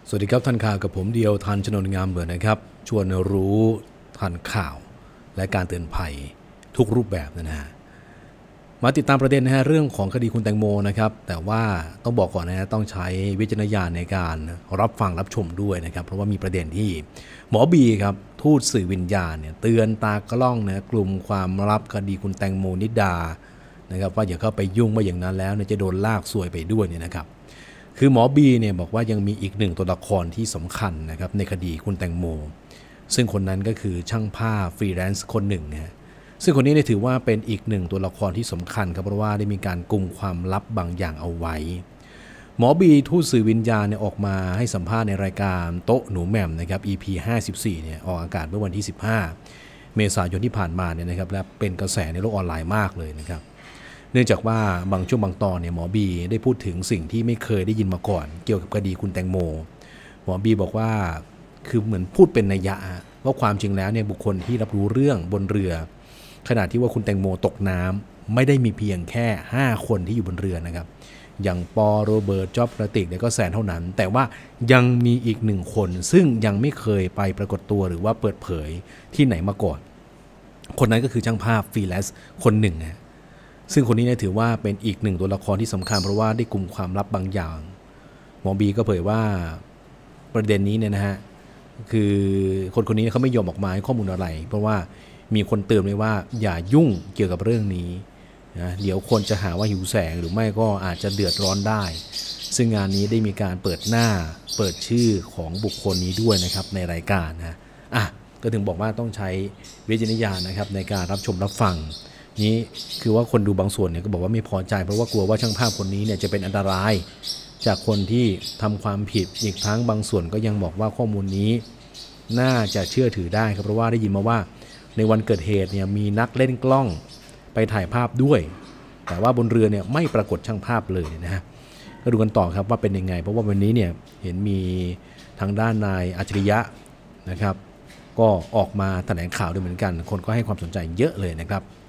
สวัสดีครับทันข่าวกับผมเดียวทันชนนงามเหมือนนะครับชวนรู้ทันข่าวและการเตือนภัยทุกรูปแบบนะฮะมาติดตามประเด็นนะฮะเรื่องของคดีคุณแตงโมนะครับแต่ว่าต้องบอกก่อนนะฮะต้องใช้วิจารณญาณในการรับฟังรับชมด้วยนะครับเพราะว่ามีประเด็นที่หมอบีครับทูตสื่อวิญญาณเนี่ยเตือนตากล้องนะกลุ่มความลับคดีคุณแตงโมนิดานะครับว่าอย่าเข้าไปยุ่งว่าอย่างนั้นแล้วจะโดนลากซวยไปด้วยเนี่ยนะครับคือหมอบีเนี่ยบอกว่ายังมีอีกหนึ่งตัวละครที่สำคัญนะครับในคดีคุณแตงโมซึ่งคนนั้นก็คือช่างภาพฟรีแลนซ์คนหนึ่งนะซึ่งคนนี้ถือว่าเป็นอีกหนึ่งตัวละครที่สำคัญครับเพราะว่าได้มีการกุมความลับบางอย่างเอาไว้หมอบีทูตสื่อวิญญาณออกมาให้สัมภาษณ์ในรายการโต๊ะหนูแหม่มนะครับ EP 54เนี่ยออกอากาศเมื่อวันที่15เมษายนที่ผ่านมาเนี่ยนะครับและเป็นกระแสในโลกออนไลน์มากเลยนะครับเนื่องจากว่าบางช่วงบางตอนเนี่ยหมอบีได้พูดถึงสิ่งที่ไม่เคยได้ยินมาก่อนเกี่ยวกับคดีคุณแตงโมหมอบีบอกว่าคือเหมือนพูดเป็นนัยยะว่าความจริงแล้วเนี่ยบุคคลที่รับรู้เรื่องบนเรือขณะที่ว่าคุณแตงโมตกน้ำไม่ได้มีเพียงแค่5คนที่อยู่บนเรือนะครับอย่างปอโรเบิร์ตจ๊อบกระติกก็แซนเท่านั้นแต่ว่ายังมีอีก1คนซึ่งยังไม่เคยไปปรากฏตัวหรือว่าเปิดเผยที่ไหนมาก่อนคนนั้นก็คือช่างภาพฟรีแลนซ์คนหนึ่งนะซึ่งคนนี้ถือว่าเป็นอีกหนึ่งตัวละครที่สำคัญเพราะว่าได้กุมความลับบางอย่างหมอบีก็เผยว่าประเด็นนี้เนี่ยนะฮะคือคนนี้เขาไม่ยอมออกมาให้ข้อมูลอะไรเพราะว่ามีคนเตือนไว้ว่าอย่ายุ่งเกี่ยวกับเรื่องนี้นะเดี๋ยวคนจะหาว่าหิวแสงหรือไม่ก็อาจจะเดือดร้อนได้ซึ่งงานนี้ได้มีการเปิดหน้าเปิดชื่อของบุคคลนี้ด้วยนะครับในรายการนะก็ถึงบอกว่าต้องใช้วิจารณญาณนะครับในการรับชมรับฟังนี้คือว่าคนดูบางส่วนเนี่ยก็บอกว่าไม่พอใจเพราะว่ากลัวว่าช่างภาพคนนี้เนี่ยจะเป็นอันตรายจากคนที่ทำความผิดอีกทั้งบางส่วนก็ยังบอกว่าข้อมูลนี้น่าจะเชื่อถือได้ครับเพราะว่าได้ยินมาว่าในวันเกิดเหตุเนี่ยมีนักเล่นกล้องไปถ่ายภาพด้วยแต่ว่าบนเรือเนี่ยไม่ปรากฏช่างภาพเลยนะฮะก็ดูกันต่อครับว่าเป็นยังไงเพราะว่าวันนี้เนี่ยเห็นมีทางด้านนายอัจฉริยะนะครับก็ออกมาแถลงข่าวด้วยเหมือนกันคนก็ให้ความสนใจเยอะเลยนะครับ